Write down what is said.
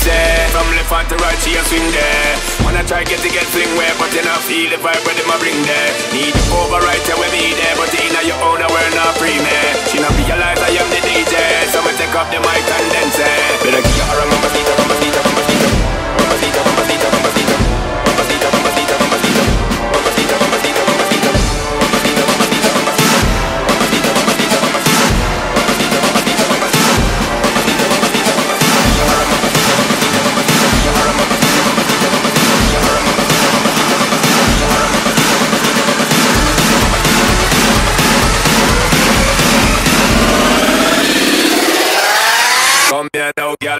say. From left hand to right, she a swing there. Wanna try get fling where, but you not feel the vibe when them a bring there. Need to override you with me there, but in your own we're not pre-made. She not realize I am the DJ, so me take up the mic and then say, better get her a mamacita, mamacita, mamacita, mamacita, mamacita, mamacita, mamacita, mamacita, mamacita, mamacita, mamacita, mamacita. Come here now, girl.